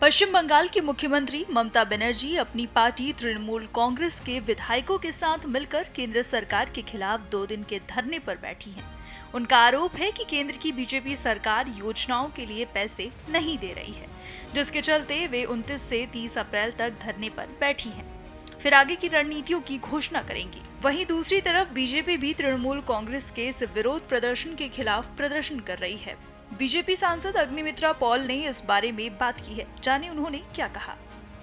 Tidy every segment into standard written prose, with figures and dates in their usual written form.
पश्चिम बंगाल की मुख्यमंत्री ममता बनर्जी अपनी पार्टी तृणमूल कांग्रेस के विधायकों के साथ मिलकर केंद्र सरकार के खिलाफ 2 दिन के धरने पर बैठी हैं। उनका आरोप है कि केंद्र की बीजेपी सरकार योजनाओं के लिए पैसे नहीं दे रही है, जिसके चलते वे 29 से 30 अप्रैल तक धरने पर बैठी हैं। फिर आगे की रणनीतियों की घोषणा करेंगी। वहीं दूसरी तरफ बीजेपी भी तृणमूल कांग्रेस के इस विरोध प्रदर्शन के खिलाफ प्रदर्शन कर रही है। बीजेपी सांसद अग्निमित्रा पॉल ने इस बारे में बात की है। जाने उन्होंने क्या कहा।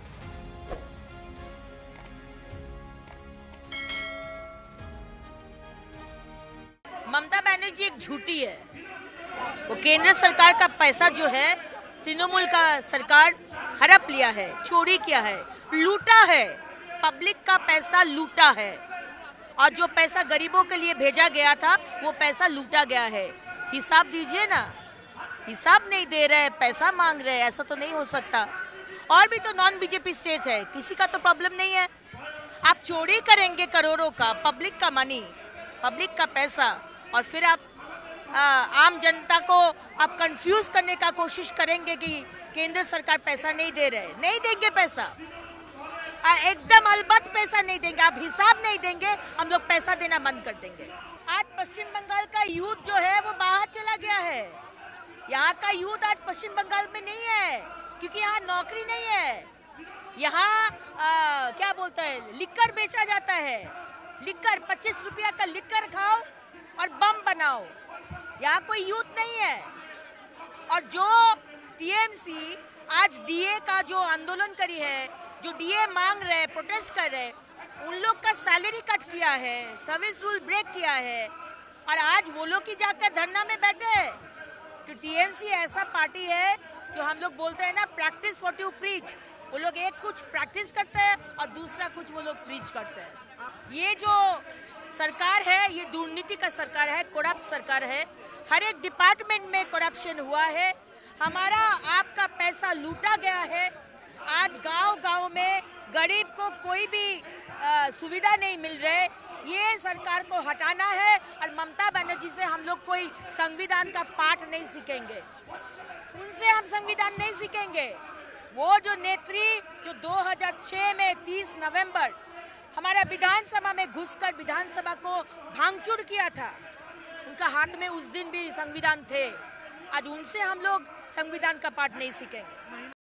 ममता बनर्जी एक झूठी है। वो केंद्र सरकार का पैसा जो है तृणमूल का सरकार हड़प लिया है, चोरी किया है, लूटा है, पब्लिक का पैसा लूटा है। और जो पैसा गरीबों के लिए भेजा गया था वो पैसा लूटा गया है। हिसाब दीजिए ना। हिसाब नहीं दे रहे, पैसा मांग रहे, ऐसा तो नहीं हो सकता। और भी तो नॉन बीजेपी स्टेट है, किसी का तो प्रॉब्लम नहीं है। आप चोरी करेंगे करोड़ों का पब्लिक का मनी, पब्लिक का पैसा, और फिर आप आम जनता को आप कंफ्यूज करने का कोशिश करेंगे कि केंद्र सरकार पैसा नहीं दे रहे। नहीं देंगे पैसा, एकदम अलबत्त पैसा नहीं देंगे। आप हिसाब नहीं देंगे, हम लोग पैसा देना बंद कर देंगे। आज पश्चिम बंगाल का यूथ जो है वो बाहर चला गया है। यहाँ का यूथ आज पश्चिम बंगाल में नहीं है, क्योंकि यहाँ नौकरी नहीं है। यहाँ क्या बोलते हैं, लिक्कर बेचा जाता है। लिक्कर 25 रुपया का लिक्कर खाओ और बम बनाओ। यहाँ कोई यूथ नहीं है। और जो टीएमसी आज डीए का जो आंदोलन करी है, जो डीए मांग रहे, प्रोटेस्ट कर रहे, उन लोग का सैलरी कट किया है, सर्विस रूल ब्रेक किया है, और आज वो लोग ही जाकर धरना में बैठे हैं। तो टीएमसी ऐसा पार्टी है जो हम लोग बोलते हैं ना, प्रैक्टिस व्हाट यू प्रीच। वो लोग एक कुछ प्रैक्टिस करते हैं और दूसरा कुछ वो लोग प्रीच करते हैं। ये जो सरकार है ये दुर्नीति का सरकार है, करप्ट सरकार है। हर एक डिपार्टमेंट में करप्शन हुआ है। हमारा आपका पैसा लूटा गया है। आज गांव-गांव में गरीब को कोई भी सुविधा नहीं मिल रहे। ये सरकार को हटाना है। और ममता बनर्जी से हम लोग कोई संविधान का पाठ नहीं सीखेंगे, उनसे हम संविधान नहीं सीखेंगे। वो जो नेत्री जो 2006 में 30 नवंबर हमारा विधानसभा में घुसकर विधानसभा को भांगचूर किया था, उनका हाथ में उस दिन भी संविधान थे। आज उनसे हम लोग संविधान का पाठ नहीं सीखेंगे।